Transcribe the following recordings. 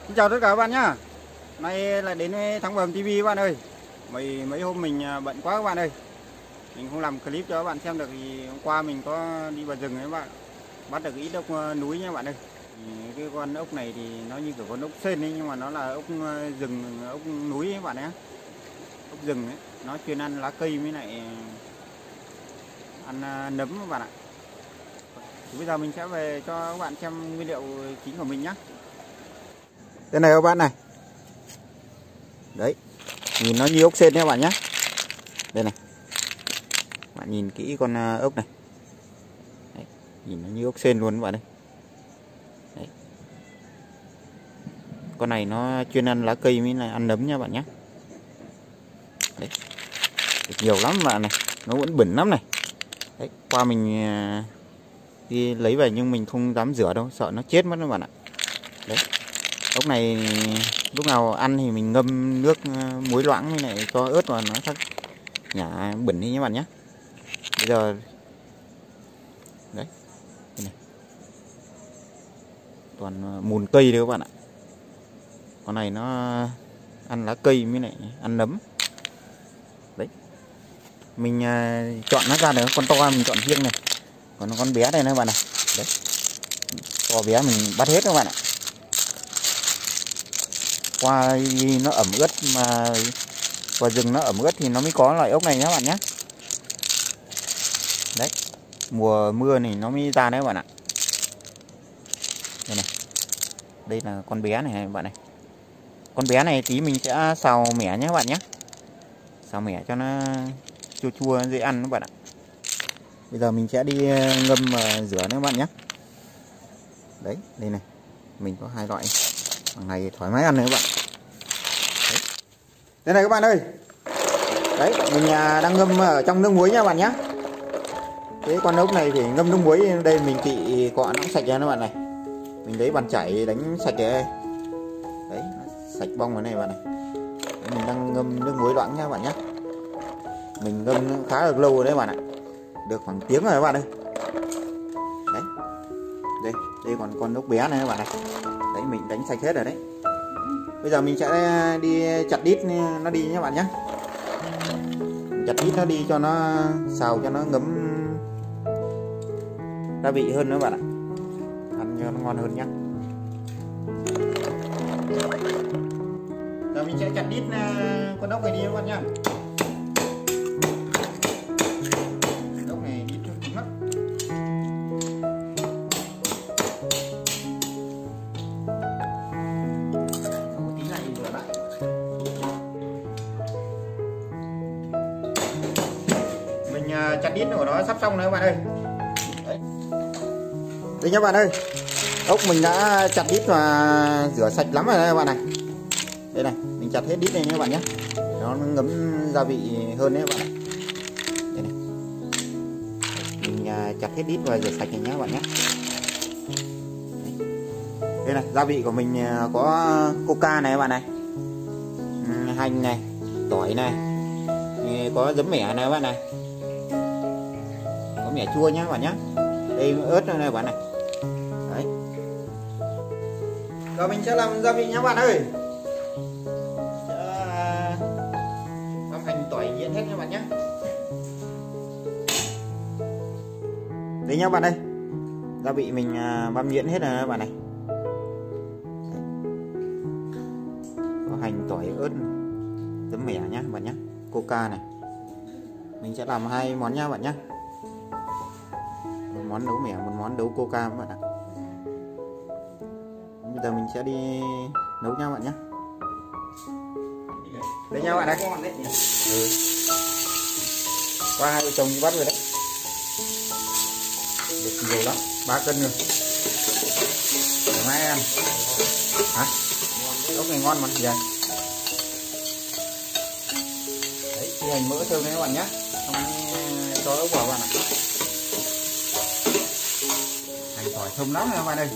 Xin chào tất cả các bạn nhá. Nay lại đến Thắng Bầm TV các bạn ơi. Mấy hôm mình bận quá các bạn ơi. Mình không làm clip cho các bạn xem được thì hôm qua mình có đi vào rừng đấy các bạn. Bắt được ít ốc núi nha các bạn ơi. Cái con ốc này thì nó như kiểu con ốc sên ấy, nhưng mà nó là ốc rừng, ốc núi ấy các bạn nhé. Ốc rừng ấy, nó chuyên ăn lá cây với lại ăn nấm các bạn ạ. Thì bây giờ mình sẽ về cho các bạn xem nguyên liệu chính của mình nhé. Đây này các bạn này. Đấy, nhìn nó như ốc sên nha các bạn nhé. Đây này, bạn nhìn kỹ con ốc này. Đấy, nhìn nó như ốc sên luôn các bạn ơi. Đấy. Con này nó chuyên ăn lá cây với lại ăn nấm nha bạn nhé. Đấy, được nhiều lắm bạn này, nó vẫn bẩn lắm này. Đấy, qua mình đi lấy về nhưng mình không dám rửa đâu, sợ nó chết mất các bạn ạ. Đấy, ốc này lúc nào ăn thì mình ngâm nước muối loãng với lại cho ớt vào nó chắc nhả bẩn đi nhé bạn nhé. Bây giờ đấy, đây này, toàn mùn cây đấy các bạn ạ. Con này nó ăn lá cây với lại ăn nấm. Đấy, mình chọn nó ra được con to mình chọn riêng này, còn con bé đây nữa các bạn này. Đấy, to bé mình bắt hết các bạn ạ. Qua nó ẩm ướt mà qua rừng nó ẩm ướt thì nó mới có loại ốc này nhé bạn nhé. Đấy, mùa mưa này nó mới ra đấy các bạn ạ. Đây này, đây là con bé này các bạn này. Con bé này tí mình sẽ xào mẻ nhé các bạn nhé. Xào mẻ cho nó chua chua dễ ăn các bạn ạ. Bây giờ mình sẽ đi ngâm và rửa nữa các bạn nhé. Đấy, đây này, mình có hai loại, hàng ngày thoải mái ăn nữa các bạn. Đấy. Đây này các bạn ơi. Đấy, mình đang ngâm ở trong nước muối nha các bạn nhé. Cái con ốc này thì ngâm nước muối, đây mình kỵ cọ nó sạch ra các bạn này. Mình lấy bàn chải đánh sạch đây. Đấy, sạch bong vào này các bạn này. Đấy, mình đang ngâm nước muối loãng nha các bạn nhé. Mình ngâm khá là lâu rồi đấy các bạn ạ. Được khoảng tiếng rồi các bạn ơi. Đấy. Đây còn con ốc bé này các bạn này. Đấy, mình đánh sạch hết rồi đấy. Bây giờ mình sẽ đi chặt đít nó đi nhé các bạn nhé. Chặt đít nó đi cho nó xào cho nó ngấm gia vị hơn nữa bạn ạ, ăn cho nó ngon hơn nhé. Giờ mình sẽ chặt đít con ốc này đi các bạn nhé. Ốc này đít nó cứng lắm. Tí này rửa lại. Mình chặt đít của nó sắp xong rồi các bạn ơi. Đấy. Đây nhá bạn ơi, ốc mình đã chặt đít và rửa sạch lắm rồi đây các bạn này. Đây này, mình chặt hết đít này nhé các bạn nhé, nó ngấm gia vị hơn đấy các bạn này. Đây này, mình chặt hết đít và rửa sạch này nhé các bạn nhé. Đây này, gia vị của mình có coca này các bạn này, hành này, tỏi này, có giấm mẻ này các bạn này, có mẻ chua nhé các bạn nhé. Đây ớt này các bạn này. Đấy. Rồi mình sẽ làm gia vị nhé các bạn ơi. Băm hành tỏi nhuyễn hết nha các bạn nhé. Đấy nhá các bạn ơi, gia vị mình băm nhuyễn hết rồi các bạn này. Đấy. Có hành tỏi ớt giấm mẻ nhé các bạn nhé, coca này. Mình sẽ làm hai món nha các bạn nhé, một món nấu mẻ, một món nấu coca các bạn ạ. Bây giờ mình sẽ đi nấu nha các bạn nhé. Đây nha các bạn đây. Qua hai vợ chồng đi bắt rồi đấy. Được nhiều lắm, 3 cân rồi. Để mai ăn. Hả? Ốc này ngon mà gì vậy? Đấy, thì hành mỡ thơm đấy các bạn nhé. Xong cho ốc vào các bạn ạ. Hành tỏi thơm lắm này các bạn ơi.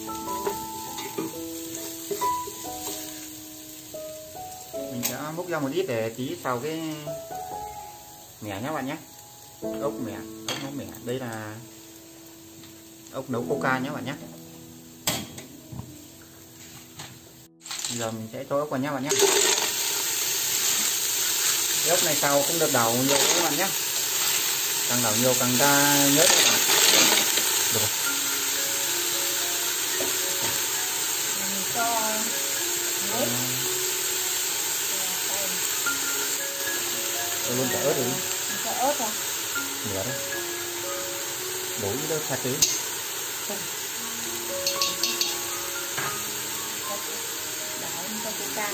Mình sẽ múc ra một ít để tí xào cái mẻ nhé các bạn nhé. Ốc mẻ, ốc nấu mẻ. Đây là ốc nấu coca nhé các bạn nhé. Bây giờ mình sẽ cho ốc vào nhá bạn nhé. Cái ốc này xào cũng được đảo nhiều các bạn nhé. Càng đảo nhiều càng ra nhớt các bạn. Được rồi. Mình cho muối. Tôi luôn cả ớt đi. Mình cho ớt vào. Nửa đấy. Đổ với đâu sạch tí. Đảo cho cái càng.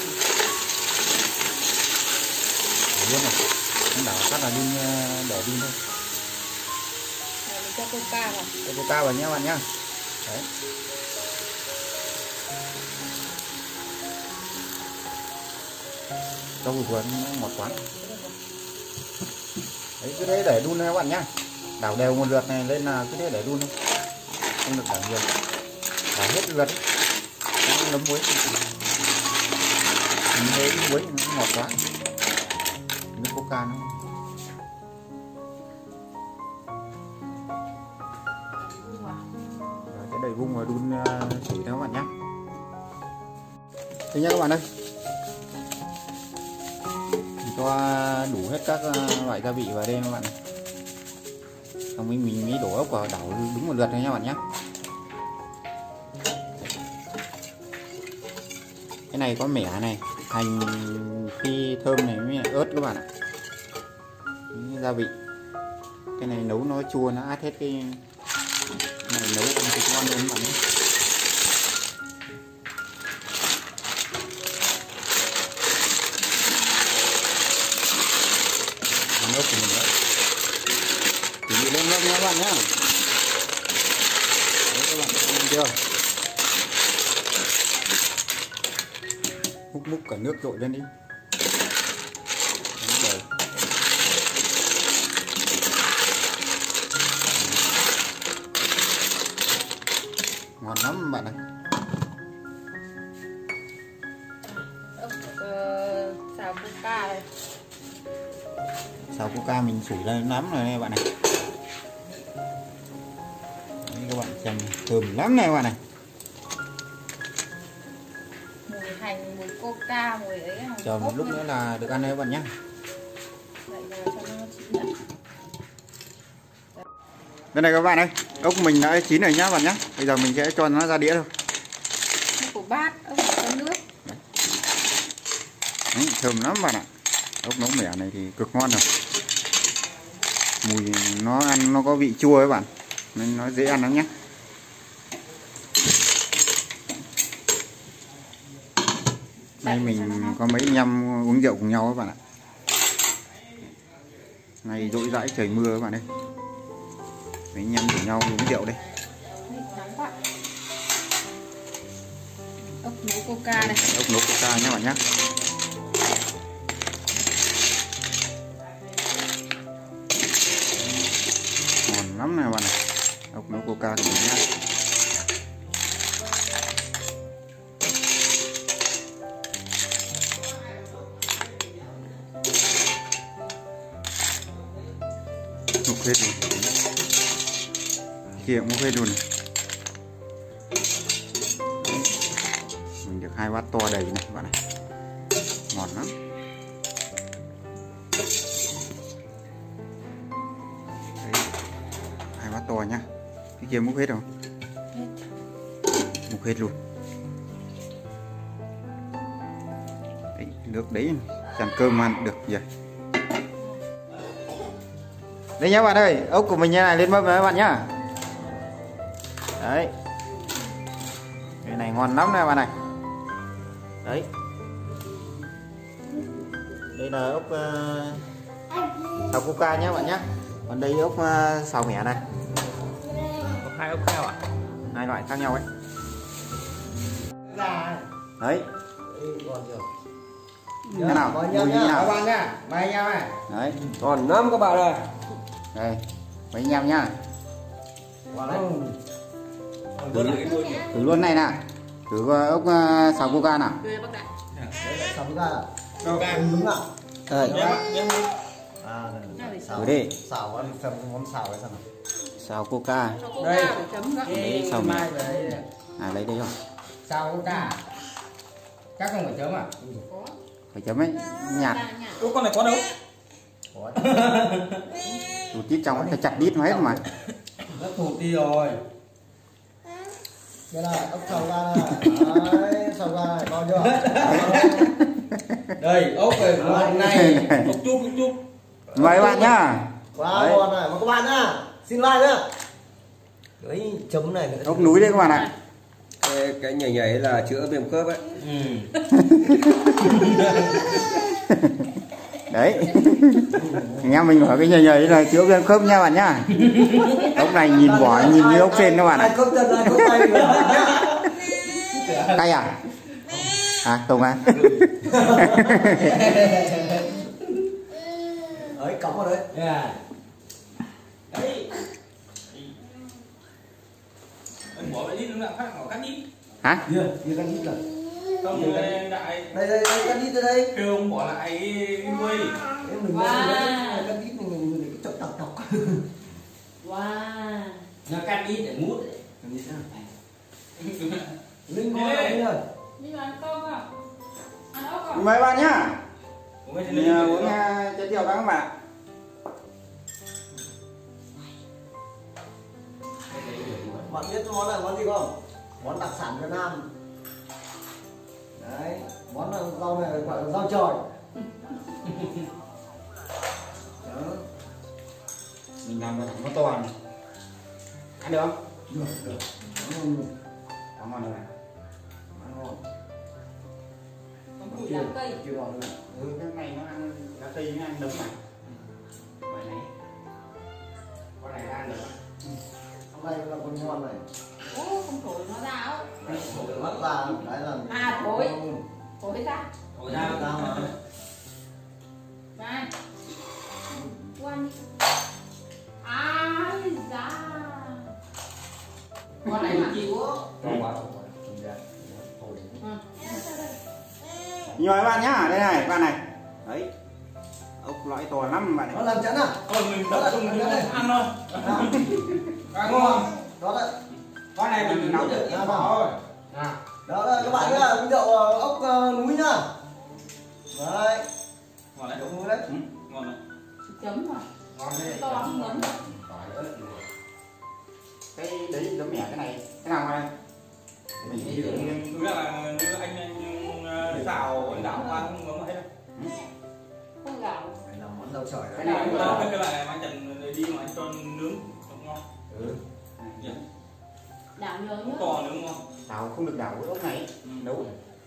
Đổ luôn này. Không đảo phát là đi đổ đi thôi. Rồi mình cho coca vào. Cho coca vào nhé bạn nhá. Đấy. Cho vừa nó ngọt quá. Đấy, cứ thế để đun thôi các bạn nhá. Đảo đều một lượt này lên là cứ thế để đun thôi. Không được đảo nhiều. Đảo hết lượt ấy. Nó ngấm muối. Mình thấy muối nó ngọt quá. Nước coca nó. Rồi, sẽ đẩy vung và đun sủi thôi các bạn nhá. Thế nhá các bạn ơi. Cho đủ hết các loại gia vị vào đây các bạn. Xong mình mới đổ ốc vào đảo đúng một lượt thôi nha các bạn nhé. Cái này có mẻ này, hành phi thơm này với ớt các bạn ạ. Cái gia vị. Cái này nấu nó chua nó át hết cái này nấu ăn thịt ngon luôn các bạn nhé. Ốc của mình đấy. Chuẩn bị lên nước nha các bạn nhé. Đấy các bạn thấy chưa? Múc múc cả nước trội lên đi. Đấy, ngon lắm bạn ạ. Xào coca đây. Xào coca mình sủi lên lắm rồi này bạn này. Đấy, các bạn xem thơm lắm này các bạn này. Mùi hành, mùi coca, mùi ấy. Chờ một lúc nữa là được ăn đấy các bạn nhé. Vậy là cho nó chín nhẫn. Đây này các bạn ơi, ốc mình đã chín rồi nhá bạn nhé. Bây giờ mình sẽ cho nó ra đĩa thôi. Của bát, ốc có nước. Đấy, thơm lắm bạn ạ. Ốc nấu mẻ này thì cực ngon rồi. Mùi nó ăn nó có vị chua các bạn, nên nó dễ ăn lắm nhé. Đây mình có mấy anh em uống rượu cùng nhau các bạn ạ. Ngày rỗi rãi trời mưa các bạn ơi. Mấy anh em cùng nhau uống rượu đây. Nóng quá. Ốc nấu coca này. Ốc nấu coca nhé bạn nhé. Ngon lắm này bạn này. Ốc nấu coca của mình nhé. Múc hết luôn. Kia múc hết luôn. Mình được 2 bát to đầy này bạn này. Ngon lắm. Đấy. 2 bát to nhá. Cái kia múc hết không? Hết. Múc hết luôn. Đấy, nước đấy chăn cơm ăn được vậy. Đây nhá bạn ơi, ốc của mình như này lên mâm rồi các bạn nhá. Đấy. Cái này ngon lắm này bạn này. Đấy. Đây là ốc xào coca nhá bạn nhá. Còn đây ốc xào mẻ này. Có 2 ốc heo ạ? 2 loại khác nhau ấy. Đấy. Thế nào? Mùi như nào? Các bạn nhá, mấy anh em này. Đấy. Còn 5 các bạn ơi. Đây. Mấy anh em nhá. Thử luôn này nào. Thử ốc xào coca nào. Đưa bác đại. Xào coca ạ. Coca đúng ạ. Đây. Thử đi. Xào ăn thầm món xào hay sao nào? Xào coca. Đây. Chấm nữa. Đấy, xào mẻ. Mai về đây. À lấy đây rồi. Xào coca. Các không phải chấm à? Có. Phải chấm ấy, nhạt. Ủa con này có đâu? Tụt tít trong phải chặt đít nó hết mà. Rất thụt đi rồi. Đây là ốc sầu ra này. Đấy, sầu ra này, bao nhiêu? Đây, ốc về con này. Ốc chúc. Mời bạn nhá. Quá ngon này, mà các bạn nhá. Xin like nhá. Đấy, chấm này. Ốc núi đấy các bạn ạ. Cái nhảy nhảy là chữa viêm khớp ấy. Đấy. Anh em mình bảo cái nhầy nhầy là chữa viêm khớp nha bạn nhá. Ốc này nhìn vỏ nhìn như ốc sên các bạn ạ. Cay à? À, Tùng à? Đấy, cắm vào đấy. Đấy. Anh bỏ cái đít nó khác họ cắt đít. Hả? Như cắt đít rồi. Không rồi đại. Đây, cắt đít tới đây. Kêu ông bỏ lại cái quây. Mình cắt đít mình chọc chọc. Wow. Nó cắt đít để mút. Linh ngon rồi. Đi ăn cơm à? Ăn ốc à? Mời bạn nhá. Mình Uống trái tiêu các bạn. Bạn biết món này món gì không? Món đặc sản Việt Nam. Đấy, món này, rau này gọi là rau trời. Đó. Mình làm một thằng nó to này. Ăn được không? Được. Có ngon rồi. Ngon. Không cùi lá cây. Chưa ngon nữa. Cái này nó ăn lá cây nó ăn nấm mà. Vậy này. Con này ăn được không? Hôm nay là con ngon này. Ô, không thổi nó ra ốc. Mắt ra cái là. À, thổi. Thổi ra. Thổi ra mà. Này. Quan. Ai da. Con này mà chịu á. Ngon quá. Nhiều các bạn nhá, đây này, bạn này. Đấy. Ốc loại to lắm bạn Nó này. làm chắn à? mình tập trung mình ăn thôi. Ăn ngon. Đó đấy. Con này mình nấu được Đó, thôi. đó đây các bạn nhá, cái đậu ốc núi nhá. Đấy. Ngon đấy. Đậu núi đấy. Ngon đấy. Chấm rồi. Ngon đấy. To không ngấm. Cái đấy giống mẻ cái này. Cái nào này? Mình đi được riêng. Thực ra là nếu anh xào quần đảo qua không ngấm hết đâu. Không gạo. Đây là món rau trời Cái đấy. này Cái loại mà anh Trần đi mà anh cho nướng không ngon. Đảo nhiều nhá. To nướng ngon. Tao không được đảo cái ốc này. Đâu.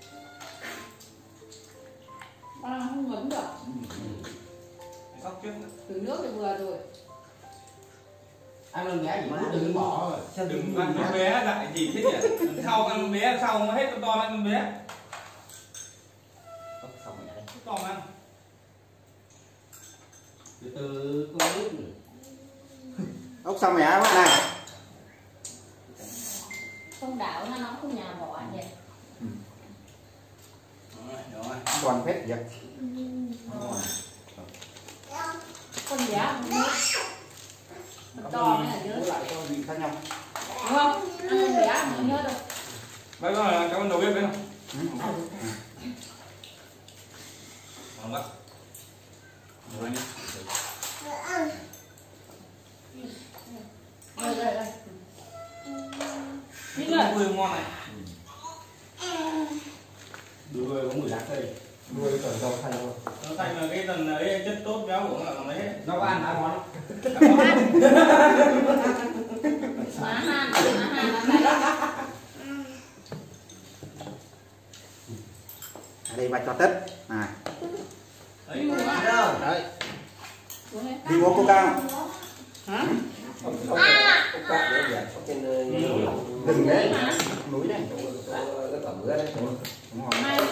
Con không ngấm được. Sóc trước. Từ nước thì vừa rồi. Ăn lần bé chỉ mút đừng bỏ rồi. Đừng ăn con bé lại gì thế nhỉ? Sau ăn con bé sau nó hết con to ăn con bé. Ốc xong rồi đây. To mà ăn. Từ con nít. Ốc xong rồi á các bạn này. Không đảo nó không nhà bỏ nhỉ. Rồi. Toàn phết vậy. Con bé không biết. Con to mới là nhớ. Lại cho vị khác nhau. Đúng không? Ăn con bé không nhớ đâu. Bây giờ là cái con đầu bếp đấy không? Ngon quá. Rồi đi. Đây. Cái mùi ngon này. Đuôi có mùi lá cây. Nuôi cởi rau xanh luôn. Nó thành là cái phần ấy chất tốt béo của nó là mấy hết. Nó có ăn hả món? Má han nó Ở đây bà cho tất. À. Đấy. Đấy. Đi uống coca không? hả? Đừng đấy. Núi đây. Đúng rồi. Mai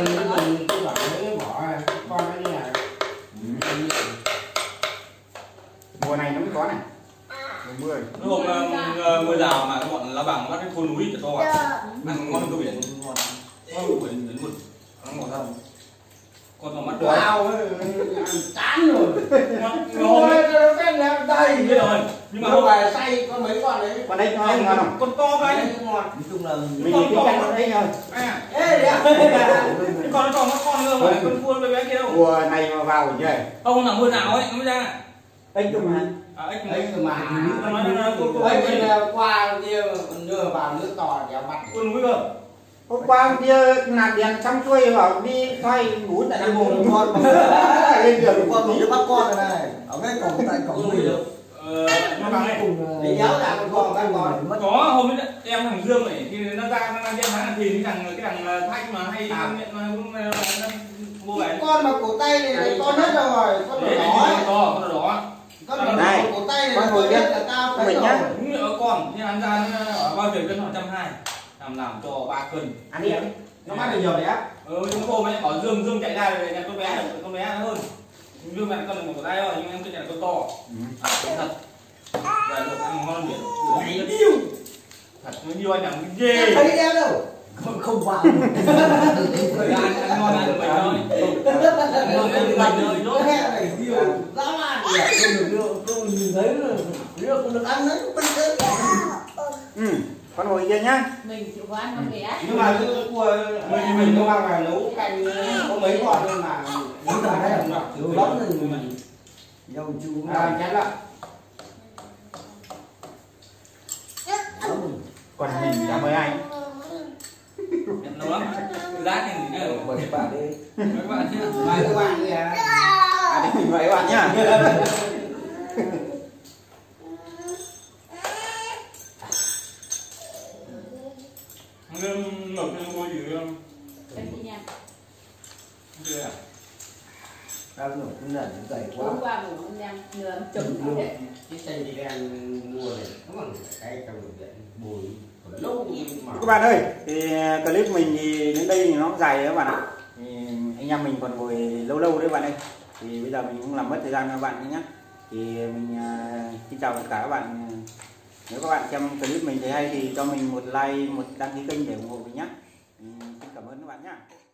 Mùa này nó mới có này. Mùa mưa. Lúc hôm mưa rào mà bọn lá vàng bắt cái khô núi cho to à. Ăn ngon hơn cua biển. Ngon cua biển đến mực. Nó ngọt hơn. Con tàu mắt đuổi. Chán rồi. Ngon đấy. Cái này đây. Biết rồi. Nhưng mà không phải say con mấy con đấy. Con đây ngon không? Con to cái. Nói chung là Mình đi ăn ở đây rồi. À. ê con nữa phải con cua bé kia đâu. Mùa này mà vào rồi chơi. Không là mưa nào ấy nó mới ra. anh cơ mà Ấy mà anh qua kia đưa vào nước to đéo bắt con núi cơ. Hôm qua hôm kia nạp điện xong xuôi bảo đi xoay ngủ tại cái đây bồn con lên đường con tí bắt con này ở ngay cổng tại cổng mình được Nó bằng này. để kéo ra con bắt con mất Có hôm ấy em thằng Dương này thì nó ra nó đem thằng thì cái thằng Thanh mà hay nó mua về. con mà cổ tay này to nhất rồi con Con đỏ. con này cổ tay này to nhất là tao thấy rồi Đúng nữa con nhưng ăn ra nó ở bao nhiêu cân họ 120 làm cho 3 cân. ăn đi nó bắt được nhiều đấy á Nhưng hôm ấy bảo Dương chạy ra rồi nhà con bé hơn. Dương mẹ con một cổ tay thôi nhưng em cứ nhà con to. Thật. Rồi được ăn ngon miệng. Mày điêu. Thật mới điêu anh làm cái ghê. thấy em đâu không vào Ăn ngon ăn được mình thôi. Ăn ngon nó hẹ này điêu dã man không nhìn thấy nữa không được ăn đấy bên đấy con ngồi kia nhá. Mình chịu có ăn con bé. nhưng mà cái cua mình nó mang là nấu canh có mấy con thôi mà đúng là đấy thiếu lắm rồi mình dầu chú chén lại Còn mình cảm ơn anh. Nấu lắm. Giá này thì nữa. mời các bạn đi Các bạn chứ. mời các bạn đi à À để mình mời các bạn nhá. Ngập cái mua gì không? Em đi nha. Chưa à? đang nổi cũng là dày quá Hôm qua bụng con đang nửa chừng đấy. cái xanh đi đen mua này nó còn cái trong viện bồi còn lâu mà Các bạn ơi, thì clip mình thì đến đây thì nó cũng dài đấy các bạn ạ. Thì anh em mình còn ngồi lâu lâu đấy các bạn ơi. Thì bây giờ mình cũng làm mất thời gian các bạn nhé. Thì mình xin chào tất cả các bạn. Nếu các bạn xem clip mình thấy hay thì cho mình một like, một đăng ký kênh để ủng hộ mình nhé. Xin cảm ơn các bạn nhé.